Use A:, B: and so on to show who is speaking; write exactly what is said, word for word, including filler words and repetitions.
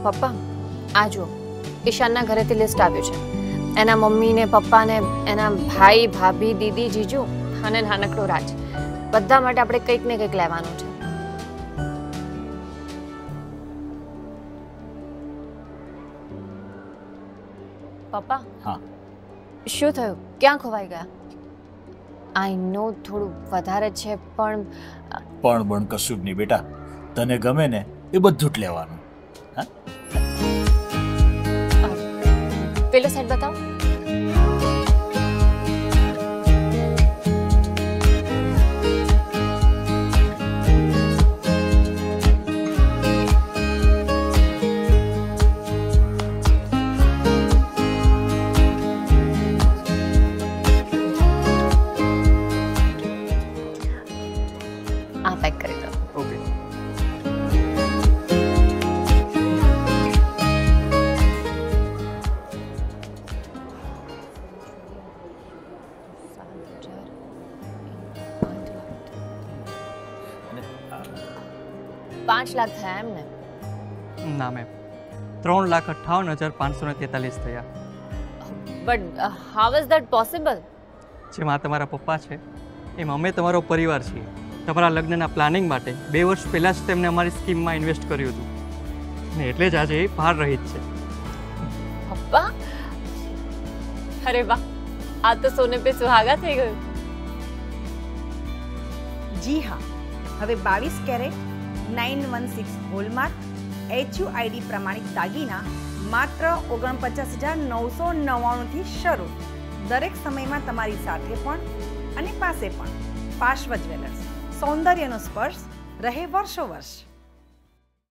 A: પપ્પા આ જો ઈશાનના ઘરેથી લિસ્ટ આવ્યું છે. એના મમ્મી ને પપ્પા ને એના ભાઈ ભાભી દીદી જીજુ અને નાનકડો રાજ બધા માટે આપણે કંઈક ને કંઈક લેવાનું છે. પપ્પા
B: હા
A: શું થયું? ક્યાં ખોવાઈ ગયા? આઈ નો થોડું વધારે છે પણ
B: પણ પણ કશું જ નહીં બેટા, તને ગમે ને એ બધું જ લેવાનું. હા
A: પેલો સેટ બતાવો. આ પેક કરી દો.
C: ઓકે.
A: પાંચ લાખ થયા એમ ને?
C: ના મેમ, ત્રણ લાખ અઠ્ઠાવન હજાર પાંચસો ને તેતાલીસ થયા.
A: But how is that possible?
C: જેમાં તમારા પપ્પા છે એમ અમે તમારો પરિવાર છીએ. તમારા લગ્નના પ્લાનિંગ માટે બે વર્ષ પહેલાં જ તેમને અમારી સ્કીમમાં ઇન્વેસ્ટ કર્યું હતું ને એટલે જ આજે એ બહાર રહી જ છે.
A: પપ્પા અરે વાહ, આ તો સોને પે સુહાગા થઈ ગયું.
D: જી હા, હવે બાવીસ carat nine one six hallmark HUID પ્રમાણિત દાગીના માત્ર ઓગણપચાસ હજાર નવસો નવ્વાણુંથી શરૂ. દરેક સમયમાં તમારી સાથે પણ અને પાસે પણ. પાર્શ્વ જ્વેલર્સ, સૌંદર્યનો સ્પર્શ રહે વર્ષો વર્ષ.